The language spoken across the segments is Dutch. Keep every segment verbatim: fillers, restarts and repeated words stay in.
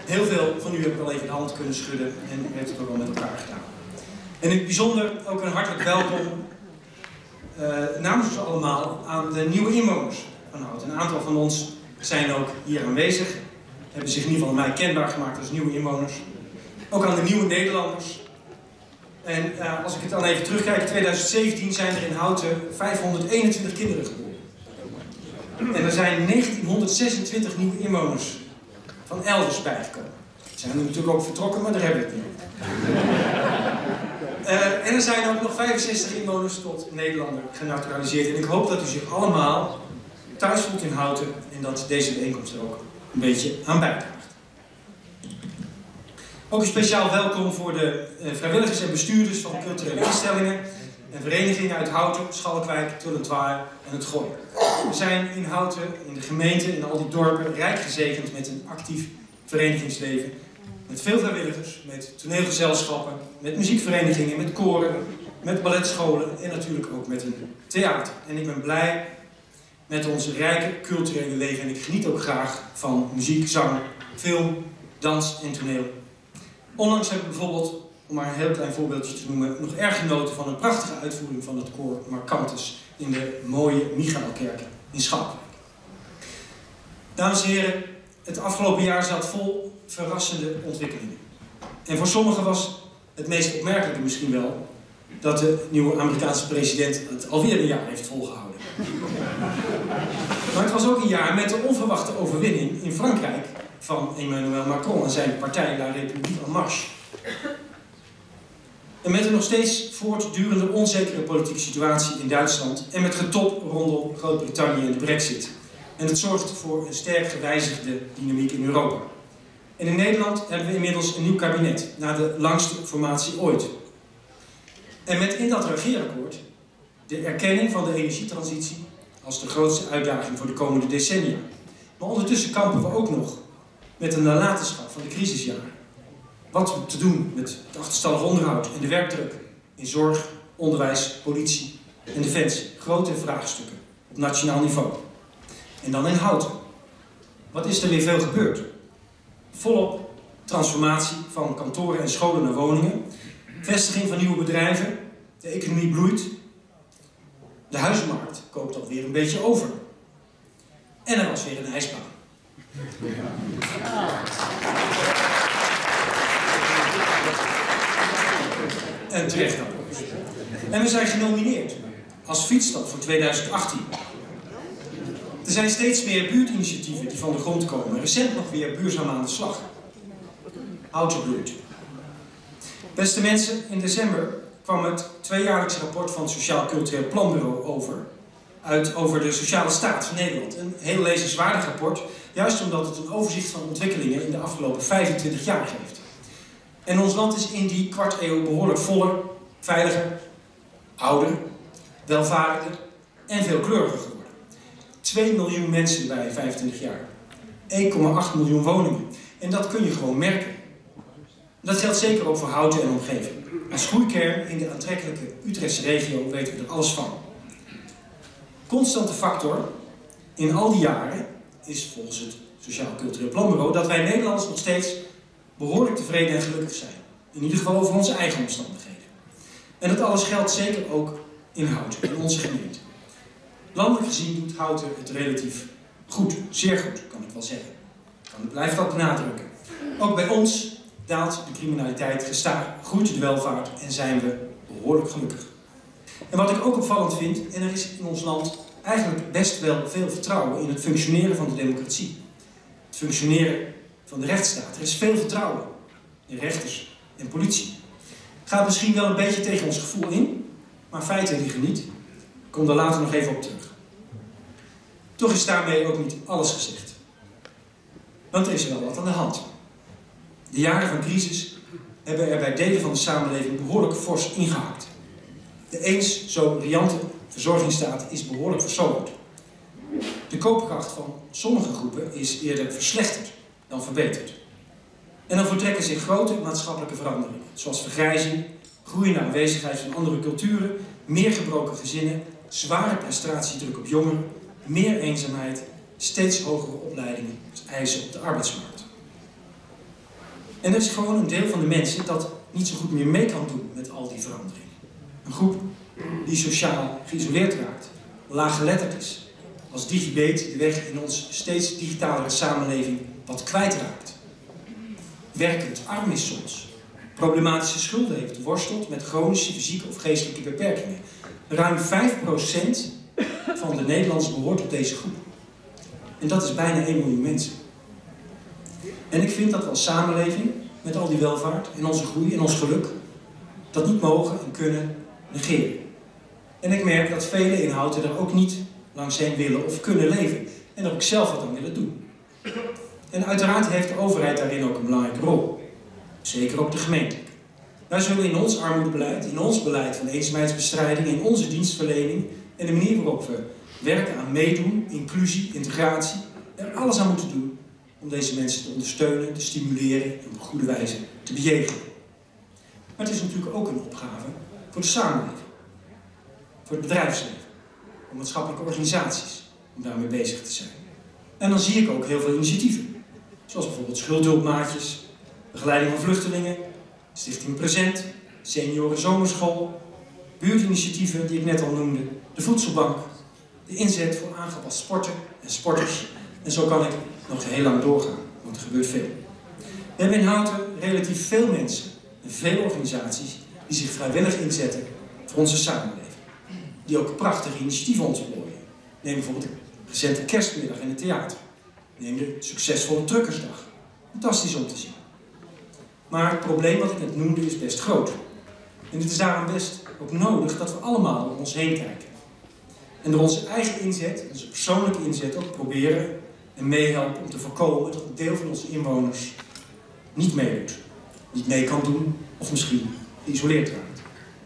Heel veel van u heb ik al even de hand kunnen schudden en heeft het ook al met elkaar gedaan. En in het bijzonder ook een hartelijk welkom uh, namens ons allemaal aan de nieuwe inwoners van Houten. Een aantal van ons zijn ook hier aanwezig, hebben zich in ieder geval mij kenbaar gemaakt als nieuwe inwoners. Ook aan de nieuwe Nederlanders. En uh, als ik het dan even terugkijk, in tweeduizend zeventien zijn er in Houten vijfhonderdeenentwintig kinderen geboren. En er zijn negentienhonderdzesentwintig nieuwe inwoners van elders bijgekomen. Ze zijn er natuurlijk ook vertrokken, maar daar hebben we het niet over. Uh, en er zijn ook nog vijfenzestig inwoners tot Nederlander genaturaliseerd. En ik hoop dat u zich allemaal thuis voelt in Houten en dat deze bijeenkomst er ook een beetje aan bijdraagt. Ook een speciaal welkom voor de uh, vrijwilligers en bestuurders van culturele instellingen en verenigingen uit Houten, Schalkwijk, Tullentwaar en het Gooi. We zijn in Houten, in de gemeente, in al die dorpen, rijk gezegend met een actief verenigingsleven. Met veel vrijwilligers, met toneelgezelschappen, met muziekverenigingen, met koren, met balletscholen en natuurlijk ook met een theater. En ik ben blij met ons rijke culturele leven en ik geniet ook graag van muziek, zang, film, dans en toneel. Onlangs heb ik bijvoorbeeld, om maar een heel klein voorbeeldje te noemen, nog erg genoten van een prachtige uitvoering van het koor Marcantus in de mooie Michaelkerk in Schalkwijk. Dames en heren, het afgelopen jaar zat vol verrassende ontwikkelingen. En voor sommigen was het meest opmerkelijke misschien wel dat de nieuwe Amerikaanse president het alweer een jaar heeft volgehouden. Maar het was ook een jaar met de onverwachte overwinning in Frankrijk van Emmanuel Macron en zijn partij La République En Marche. En met een nog steeds voortdurende onzekere politieke situatie in Duitsland en met getop rondom Groot-Brittannië en de Brexit. En het zorgt voor een sterk gewijzigde dynamiek in Europa. En in Nederland hebben we inmiddels een nieuw kabinet, na de langste formatie ooit. En met in dat regeerakkoord de erkenning van de energietransitie als de grootste uitdaging voor de komende decennia. Maar ondertussen kampen we ook nog met een nalatenschap van de crisisjaren. Wat te doen met het achterstallig onderhoud en de werkdruk in zorg, onderwijs, politie en defensie. Grote vraagstukken op nationaal niveau. En dan in Houten. Wat is er weer veel gebeurd? Volop transformatie van kantoren en scholen naar woningen. Vestiging van nieuwe bedrijven. De economie bloeit. De huizenmarkt koopt alweer een beetje over. En er was weer een ijsbaan. En terecht dan. En we zijn genomineerd als fietsstad voor tweeduizend achttien. Er zijn steeds meer buurtinitiatieven die van de grond komen. Recent nog weer Buurzaam aan de slag. Houten bloeit. Beste mensen, in december kwam het tweejaarlijkse rapport van het Sociaal Cultureel Planbureau over, uit over de sociale staat van Nederland. Een heel lezenswaardig rapport, juist omdat het een overzicht van ontwikkelingen in de afgelopen vijfentwintig jaar geeft. En ons land is in die kwart eeuw behoorlijk voller, veiliger, ouder, welvarender en veelkleuriger geworden. twee miljoen mensen bij vijfentwintig jaar. één komma acht miljoen woningen. En dat kun je gewoon merken. Dat geldt zeker ook voor Houten en omgeving. Als groeikern in de aantrekkelijke Utrechtse regio weten we er alles van. Constante factor in al die jaren is volgens het Sociaal Cultureel Planbureau dat wij Nederlanders nog steeds behoorlijk tevreden en gelukkig zijn. In ieder geval over onze eigen omstandigheden. En dat alles geldt zeker ook in Houten, in onze gemeente. Landelijk gezien doet Houten het relatief goed, zeer goed, kan ik wel zeggen. Ik blijf dat benadrukken. Ook bij ons daalt de criminaliteit gestaag, groeit de welvaart en zijn we behoorlijk gelukkig. En wat ik ook opvallend vind, en er is in ons land eigenlijk best wel veel vertrouwen in het functioneren van de democratie. Het functioneren van de rechtsstaat. Er is veel vertrouwen in rechters en politie. Het gaat misschien wel een beetje tegen ons gevoel in, maar feiten liggen niet. Ik kom daar later nog even op terug. Toch is daarmee ook niet alles gezegd. Want er is wel wat aan de hand. De jaren van crisis hebben er bij delen van de samenleving behoorlijk fors ingehakt. De eens zo riante verzorgingsstaat is behoorlijk versoberd. De koopkracht van sommige groepen is eerder verslechterd dan verbeterd. En dan vertrekken zich grote maatschappelijke veranderingen, zoals vergrijzing, groeiende aanwezigheid van andere culturen, meer gebroken gezinnen, zware prestatiedruk op jongeren, meer eenzaamheid, steeds hogere opleidingen, eisen op de arbeidsmarkt. En er is gewoon een deel van de mensen dat niet zo goed meer mee kan doen met al die veranderingen. Een groep die sociaal geïsoleerd raakt, laaggeletterd is, als digibeet de weg in ons steeds digitalere samenleving wat kwijtraakt. Werkend arm is soms, problematische schulden heeft, worstelt met chronische fysieke of geestelijke beperkingen. Ruim vijf procent van de Nederlanders behoort tot deze groep. En dat is bijna één miljoen mensen. En ik vind dat we als samenleving, met al die welvaart en onze groei en ons geluk, dat niet mogen en kunnen negeren. En ik merk dat vele inhouden er ook niet langs heen willen of kunnen leven. En er ook zelf wat aan willen doen. En uiteraard heeft de overheid daarin ook een belangrijke rol. Zeker ook de gemeente. Wij zullen in ons armoedebeleid, in ons beleid van eenzaamheidsbestrijding, in onze dienstverlening en de manier waarop we werken aan meedoen, inclusie, integratie, er alles aan moeten doen om deze mensen te ondersteunen, te stimuleren en op een goede wijze te bejegenen. Maar het is natuurlijk ook een opgave voor de samenleving, voor het bedrijfsleven, voor maatschappelijke organisaties, om daarmee bezig te zijn. En dan zie ik ook heel veel initiatieven, zoals bijvoorbeeld schuldhulpmaatjes, begeleiding van vluchtelingen, Stichting Present, Senioren Zomerschool, buurtinitiatieven die ik net al noemde, de voedselbank, de inzet voor aangepast sporten en sporters. En zo kan ik nog heel lang doorgaan, want er gebeurt veel. We hebben in Houten relatief veel mensen en veel organisaties die zich vrijwillig inzetten voor onze samenleving. Die ook prachtige initiatieven ontplooien. Neem bijvoorbeeld de recente kerstmiddag in het theater. Neem de succesvolle Truckersdag. Fantastisch om te zien. Maar het probleem wat ik net noemde is best groot. En het is daarom best ook nodig dat we allemaal om ons heen kijken. En door onze eigen inzet, onze persoonlijke inzet ook proberen en meehelpen om te voorkomen dat een deel van onze inwoners niet meedoet. Niet mee kan doen of misschien geïsoleerd raakt.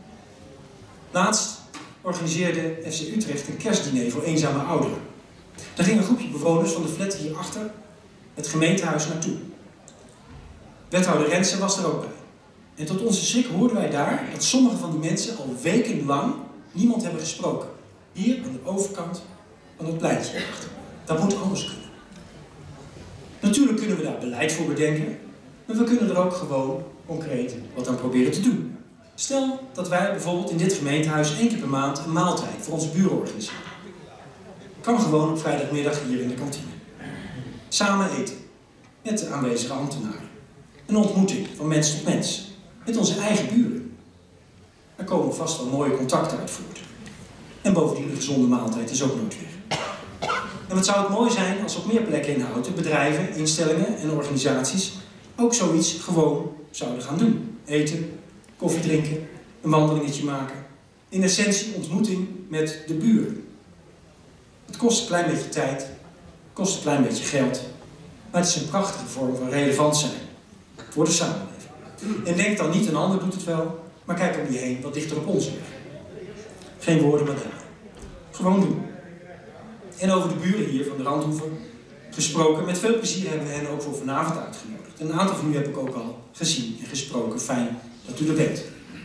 Laatst organiseerde F C Utrecht een kerstdiner voor eenzame ouderen. Daar ging een groepje bewoners van de flat hierachter het gemeentehuis naartoe. Wethouder Rensen was er ook bij. En tot onze schrik hoorden wij daar dat sommige van die mensen al wekenlang niemand hebben gesproken. Hier aan de overkant van het pleintje. Dat moet anders kunnen. Natuurlijk kunnen we daar beleid voor bedenken, maar we kunnen er ook gewoon concreet wat aan proberen te doen. Stel dat wij bijvoorbeeld in dit gemeentehuis één keer per maand een maaltijd voor onze buren organiseren. Kan gewoon op vrijdagmiddag hier in de kantine. Samen eten, met de aanwezige ambtenaren. Een ontmoeting van mens tot mens, met onze eigen buren. Daar komen vast wel mooie contacten uit voort. En bovendien een gezonde maaltijd is ook nooit weg. En wat zou het mooi zijn als op meer plekken in Houten bedrijven, instellingen en organisaties ook zoiets gewoon zouden gaan doen. Eten, koffie drinken, een wandelingetje maken. In essentie ontmoeting met de buren. Het kost een klein beetje tijd, het kost een klein beetje geld, maar het is een prachtige vorm van relevant zijn voor de samenleving. En denk dan niet, een ander doet het wel, maar kijk om je heen wat dichter op ons ligt. Geen woorden, maar daden. Gewoon doen. En over de buren hier van de Randhoeve gesproken. Met veel plezier hebben we hen ook voor vanavond uitgenodigd. Een aantal van u heb ik ook al gezien en gesproken. Fijn dat u er bent.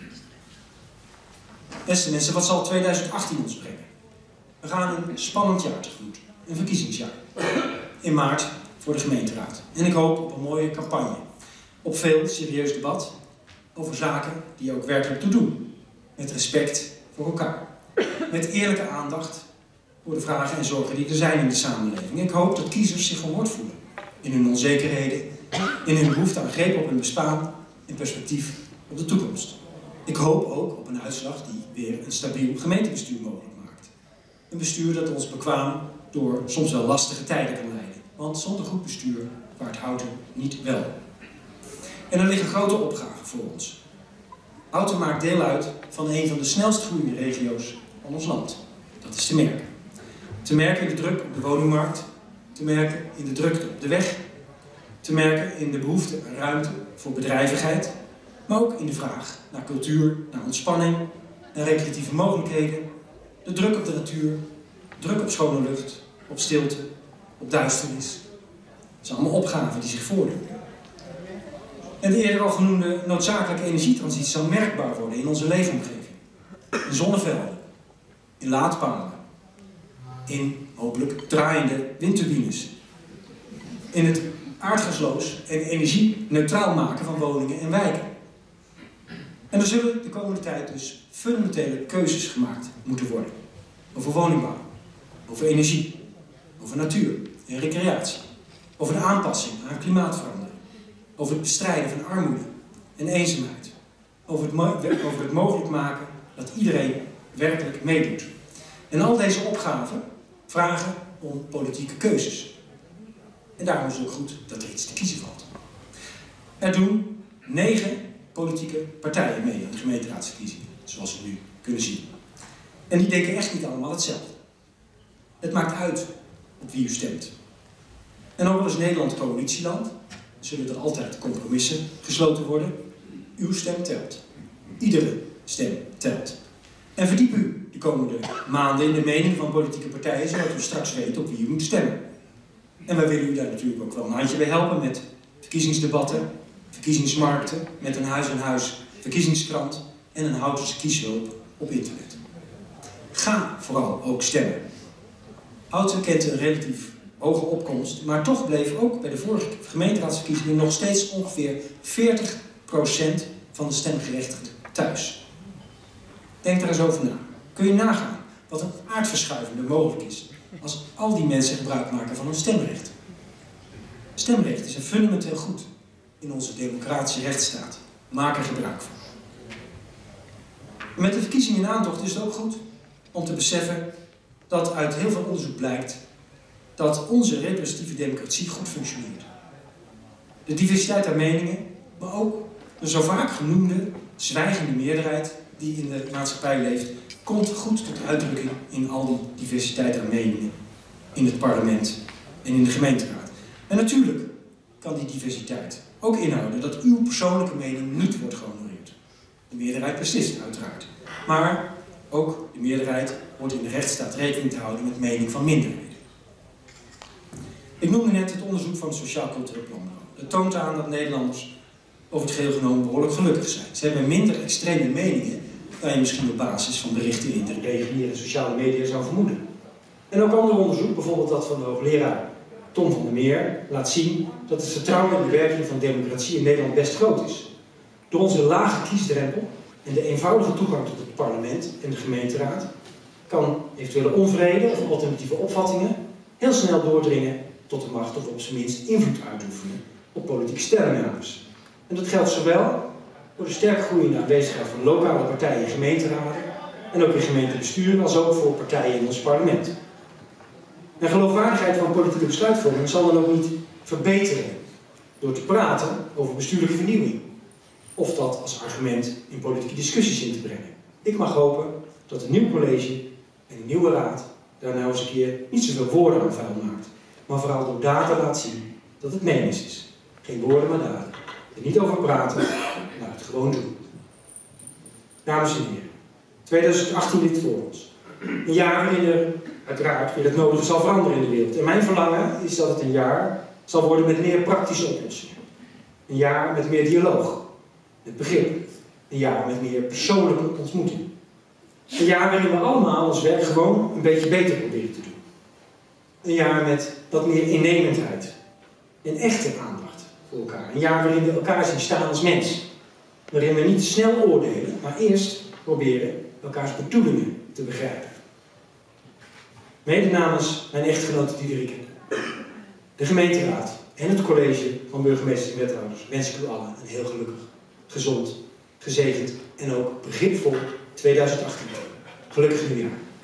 Beste mensen, wat zal tweeduizend achttien ons brengen? We gaan een spannend jaar tegemoet. Een verkiezingsjaar. In maart voor de gemeenteraad. En ik hoop op een mooie campagne. Op veel serieus debat over zaken die ook werkelijk toe doen. Met respect voor elkaar. Met eerlijke aandacht voor de vragen en zorgen die er zijn in de samenleving. Ik hoop dat kiezers zich gehoord voelen. In hun onzekerheden, in hun behoefte aan greep op hun bestaan en perspectief op de toekomst. Ik hoop ook op een uitslag die weer een stabiel gemeentebestuur mogelijk maakt. Een bestuur dat ons bekwaam door soms wel lastige tijden kan leiden. Want zonder goed bestuur vaart Houten niet wel. En er liggen grote opgaven voor ons. Houten maakt deel uit van een van de snelst groeiende regio's van ons land. Dat is te merken. Te merken in de druk op de woningmarkt, te merken in de drukte op de weg, te merken in de behoefte aan ruimte voor bedrijvigheid, maar ook in de vraag naar cultuur, naar ontspanning, naar recreatieve mogelijkheden, de druk op de natuur, druk op schone lucht, op stilte, op duisternis. Dat zijn allemaal opgaven die zich voordoen. En de eerder al genoemde noodzakelijke energietransitie zal merkbaar worden in onze leefomgeving. In zonnevelden, in laadpalen, in hopelijk draaiende windturbines. In het aardgasloos en energie-neutraal maken van woningen en wijken. En er zullen de komende tijd dus fundamentele keuzes gemaakt moeten worden. Over woningbouw, over energie, over natuur en recreatie. Over de aanpassing aan klimaatverandering. Over het bestrijden van armoede en eenzaamheid. Over het, over het mogelijk maken dat iedereen werkelijk meedoet. En al deze opgaven vragen om politieke keuzes. En daarom is het ook goed dat er iets te kiezen valt. Er doen negen politieke partijen mee aan de gemeenteraadsverkiezingen, zoals we nu kunnen zien. En die denken echt niet allemaal hetzelfde. Het maakt uit op wie u stemt. En ook al is Nederland coalitieland, zullen er altijd compromissen gesloten worden. Uw stem telt. Iedere stem telt. En verdiep u de komende maanden in de mening van politieke partijen, zodat u straks weet op wie u moet stemmen. En wij willen u daar natuurlijk ook wel een handje bij helpen met verkiezingsdebatten, verkiezingsmarkten, met een huis-aan-huis verkiezingskrant en een Houtense kieshulp op internet. Ga vooral ook stemmen. Houten kent een relatief hoge opkomst, maar toch bleef ook bij de vorige gemeenteraadsverkiezingen nog steeds ongeveer veertig procent van de stemgerechtigden thuis. Denk daar eens over na. Kun je nagaan wat een aardverschuiving er mogelijk is als al die mensen gebruik maken van hun stemrecht. Stemrecht is een fundamenteel goed in onze democratische rechtsstaat. Maak er gebruik van. Met de verkiezingen in aantocht is het ook goed om te beseffen dat uit heel veel onderzoek blijkt dat onze representatieve democratie goed functioneert. De diversiteit aan meningen, maar ook de zo vaak genoemde zwijgende meerderheid die in de maatschappij leeft, komt goed tot uitdrukking in al die diversiteit aan meningen in het parlement en in de gemeenteraad. En natuurlijk kan die diversiteit ook inhouden dat uw persoonlijke mening niet wordt gehonoreerd. De meerderheid beslist uiteraard. Maar ook de meerderheid hoort in de rechtsstaat rekening te houden met mening van minderheden. Ik noemde net het onderzoek van het Sociaal Cultureel Planbureau. Het toont aan dat Nederlanders over het geheel genomen behoorlijk gelukkig zijn. Ze hebben minder extreme meningen dan je misschien op basis van berichten in de reguliere sociale media zou vermoeden. En ook ander onderzoek, bijvoorbeeld dat van de hoogleraar Tom van der Meer, laat zien dat het vertrouwen in de werking van democratie in Nederland best groot is. Door onze lage kiesdrempel en de eenvoudige toegang tot het parlement en de gemeenteraad kan eventuele onvrede of alternatieve opvattingen heel snel doordringen tot de macht of op zijn minst invloed uitoefenen op politieke stellingnames. En dat geldt zowel voor de sterk groeiende aanwezigheid van lokale partijen in gemeenteraden en ook in gemeentebesturen, als ook voor partijen in ons parlement. De geloofwaardigheid van politieke besluitvorming zal dan ook niet verbeteren door te praten over bestuurlijke vernieuwing of dat als argument in politieke discussies in te brengen. Ik mag hopen dat een nieuw college en een nieuwe raad daar nou eens een keer niet zoveel woorden aan vuil maakt, maar vooral door data laat zien dat het menens is. Geen woorden, maar daden. Er niet over praten, maar het gewoon doen. Dames en heren, twintig achttien ligt voor ons. Een jaar waarin er uiteraard weer het nodige zal veranderen in de wereld. En mijn verlangen is dat het een jaar zal worden met meer praktische oplossingen. Een jaar met meer dialoog, met begrip. Een jaar met meer persoonlijke ontmoeting. Een jaar waarin we allemaal ons werk gewoon een beetje beter proberen te doen. Een jaar met wat meer innemendheid en echte aandacht voor elkaar. Een jaar waarin we elkaar zien staan als mens. Waarin we niet snel oordelen, maar eerst proberen elkaars bedoelingen te begrijpen. Mede namens mijn echtgenote Diederike, de gemeenteraad en het college van burgemeesters en wethouders wens ik u allen een heel gelukkig, gezond, gezegend en ook begripvol twintig achttien. Gelukkig nieuwjaar.